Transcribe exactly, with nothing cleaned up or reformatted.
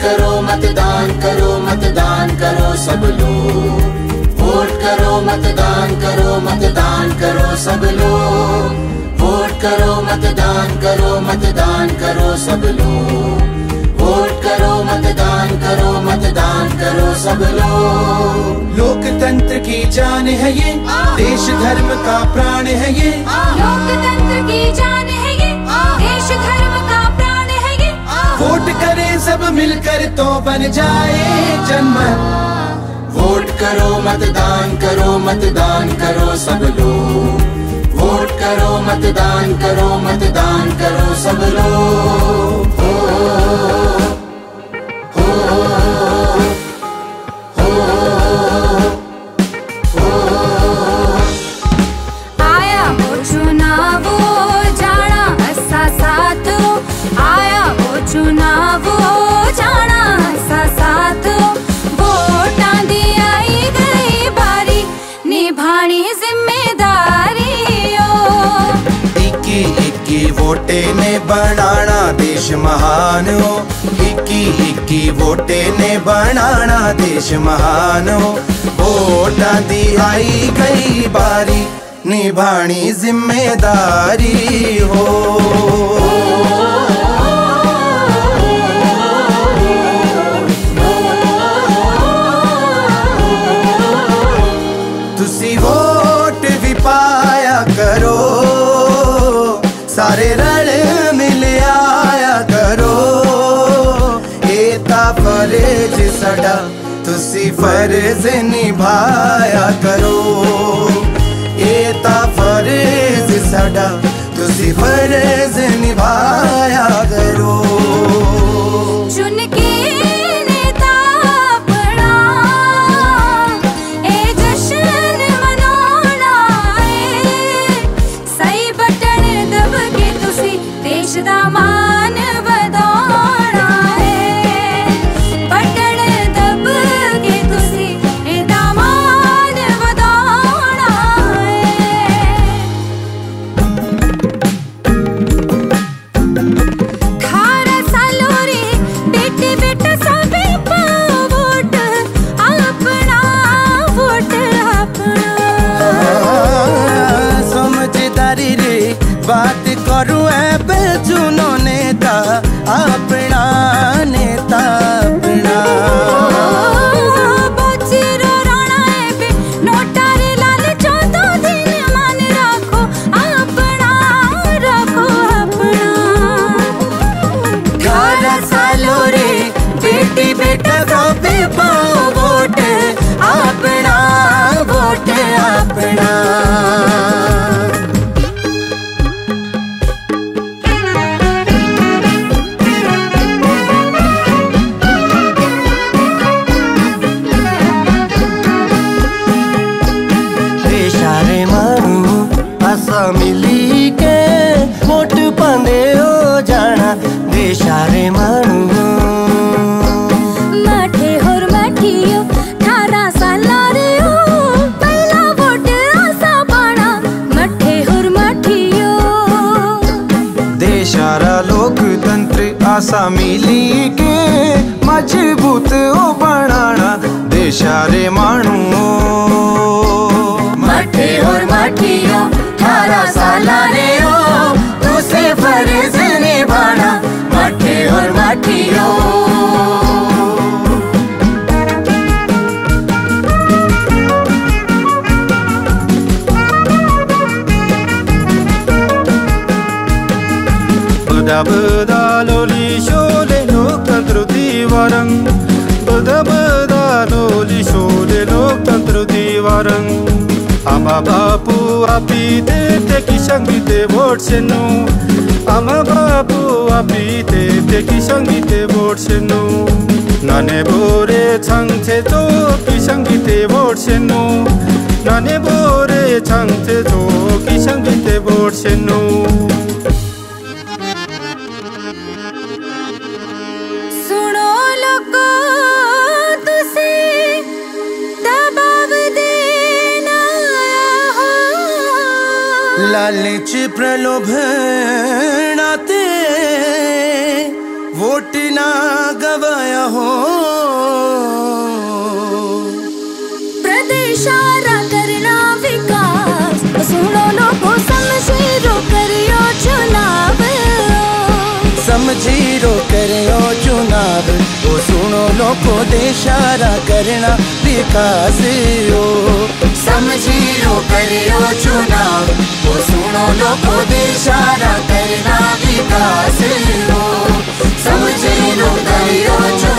करो मतदान करो मतदान करो सब लोग। वोट करो मतदान करो मतदान करो सब लोग। वोट करो मतदान करो मतदान करो सब लोग। वोट करो मतदान करो मतदान करो सब लोग। लोकतंत्र की जान है ये, देश धर्म का प्राण है ये। लोकतंत्र की जान है ये, देश धर्म का प्राण है ये। वोट करें सब मिलकर तो बन जाए जनमत। वोट करो मतदान करो मतदान करो सब लोग। वोट करो मतदान करो मतदान करो सब लोग। हो, हो, हो, हो, हो। आया वो चुनाव जाना असा साथ। आया वो चुनाव जाना असा साथ। वोटां दी आई गई बारी, निभानी जिम्मेदारी। इक्की इक्की वोटे ने बनाना देश महान हो। इक्की इक्की वोटे ने बनाना देश महान हो। वोटां दी आई गई बारी, निभानी जिम्मेदारी हो। तुसी वोट भी पाया करो, सारे रल मिल आया करो। एता फर्ज साडा तुसी फर्ज निभाया करो। एता फर्ज साडा तुसी फर्ज निभाया करो। चुन के नेता अपना ए जश्न मनाना है। सही बटन दब के तुसी देश दा मान वधाना है। बटन दब के तुसी एदा मान वधाना है। अठारह सालों रे बेटे बेटा सबे पाओ वोट अपना, वोट अपना। समझदारी रे बात करूं है पे चुनो नेता अपना, नेता अपना। बचिरो राणा है बे नोटारी लाल चौदह दिन मान रखो अपना, रखो अपना। अठारह सालों रे बेटी बेटा सबे पाओ वोट अपना, वोट अपना। देशारे मानू आसा मिली के वोट पांदे हो जाना। देशारे मानू मठे होर मठियो अठारह साला रे हो, पहला वोट आसा पाना मठे होर मठियो। देशारा लोकतंत्र आसा मिली के मजबूत हो बनाना। देशारे मानू मठे होर मठियो अठारह साला रे हो, तुसे फर्ज निभाना मठे होर मठियो। Bada bada loli shole loktantra divarang. Bada bada loli shole loktantra divarang. Ama bapu api te te kisangi te vote senu. Ama bapu api te te kisangi te vote senu. Nane bore changche to kisangi te vote senu. Nane bore changche to kisangi te vote senu. सुनो लोगो तुसे दबाव देना हो। लालच प्रलोभन आते vote ना via हो प्रदेशारा करना विकास सुनो लोगों समझो करियो चुनाव समझी रो करियो चुनाव ओ सुनो लोगो देशारा करना विकास ओ समझी रो करियो चुनाव ओ सुनो लोगो देशारा करना विकास हो समझी रो करियो चुनाव।